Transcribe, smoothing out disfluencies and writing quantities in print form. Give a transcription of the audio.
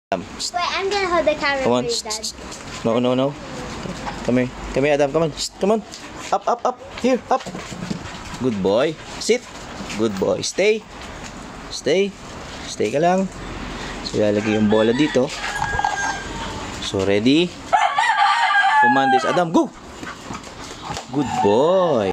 Wait, I'm gonna hold the camera Come on. for you, Dad. No. Come here, Adam. Come on. Come on. Up. Here, up. Good boy. Sit. Good boy. Stay ka lang. So, ilalagay yung bola dito. So, ready? Command is Adam, go! Good boy.